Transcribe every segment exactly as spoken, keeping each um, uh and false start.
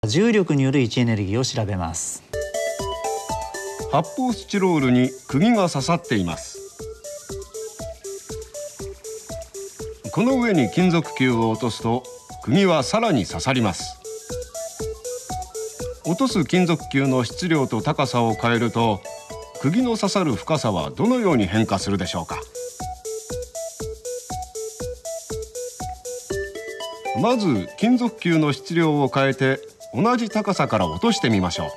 重力による位置エネルギーを調べます。 発泡スチロールに釘が刺さっています。この上に金属球を落とすと釘はさらに刺さります。落とす金属球の質量と高さを変えると釘の刺さる深さはどのように変化するでしょうか。まず金属球の質量を変えて同じ高さから落としてみましょ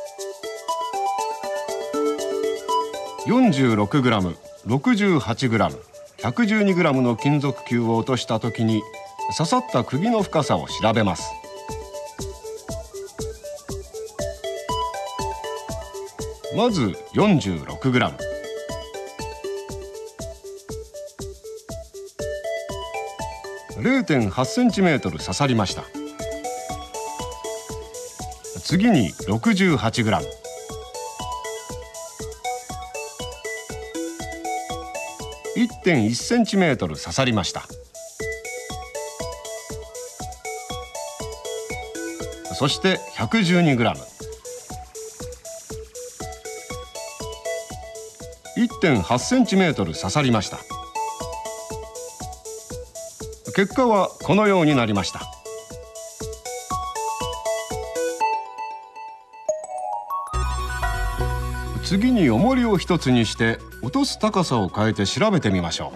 う。 よんじゅうろくグラム、ろくじゅうはちグラム、ひゃくじゅうにグラムの金属球を落としたときに刺さった釘の深さを調べます。まず よんじゅうろくグラム、れいてんはちセンチメートル刺さりました。次に ろくじゅうはちグラム、いってんいちセンチメートル刺さりました。そしてひゃくじゅうにグラム、いってんはちセンチメートル刺さりました。結果はこのようになりました。次に重りを一つにして落とす高さを変えて調べてみましょ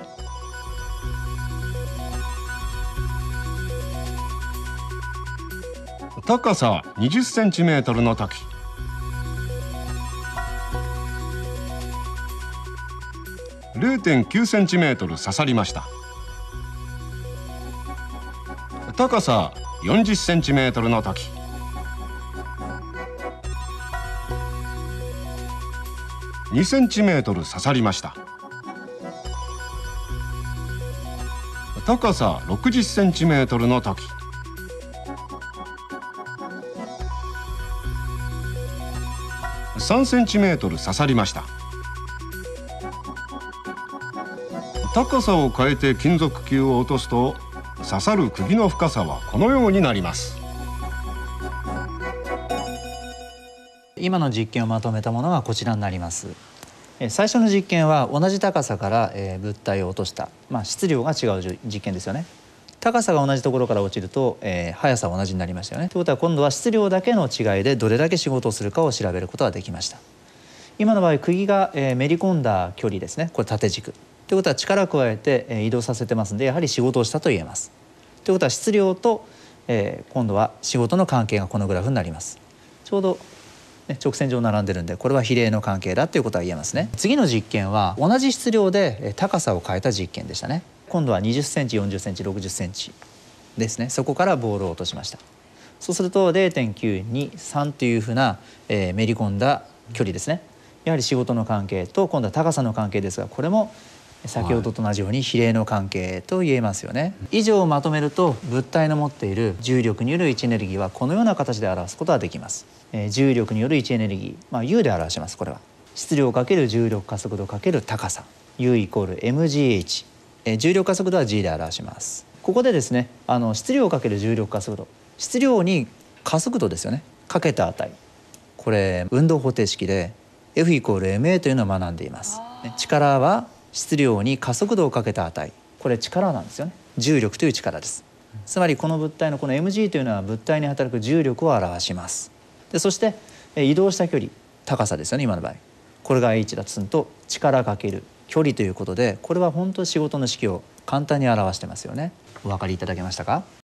う。高さにじゅっセンチメートルの時、れいてんきゅうセンチメートル刺さりました。高さよんじゅっセンチメートルの時、にセンチメートル刺さりました。高さろくじゅっセンチメートルの時、さんセンチメートル刺さりました。高さを変えて金属球を落とすと刺さる釘の深さはこのようになります。 今の実験をまとめたものがこちらになります。最初の実験は同じ高さから物体を落とした、まあ、質量が違う実験ですよね。高さが同じところから落ちると、えー、速さは同じになりましたよね。ということは今度は質量だけの違いでどれだけ仕事をするかを調べることができました。今の場合釘が、えー、めり込んだ距離ですね。これ縦軸ということは力を加えて、えー、移動させてますんでやはり仕事をしたと言えます。ということは質量と、えー、今度は仕事の関係がこのグラフになります。ちょうど直線上並んでるんでこれは比例の関係だということは言えますね。次の実験は同じ質量で高さを変えた実験でしたね。今度はにじゅっセンチ、よんじゅっセンチ、ろくじゅっセンチですね。そこからボールを落としました。そうすると れいてんきゅうにさん というふうな、えー、めり込んだ距離ですね。やはり仕事の関係と今度は高さの関係ですが、これも先ほどと同じように比例の関係と言えますよね。以上をまとめると物体の持っている重力による位置エネルギーはこのような形で表すことができます。えー、重力による位置エネルギー、まあ、U で表します。これは質量×重力加速度×高さ U イコール エムジーエイチ、えー、重力加速度は G で表します。ここでですね、あの質量×重力加速度、質量に加速度ですよね、かけた値、これ運動方程式で F イコール エムエー というのを学んでいます。力は質量に加速度をかけた値、これ力なんですよね。重力という力です。つまりこの物体のこの エムジー というのは物体に働く重力を表します。でそして移動した距離、高さですよね。今の場合これが H だとすると力かける距離ということで、これは本当に仕事の式を簡単に表してますよね。お分かりいただけましたか？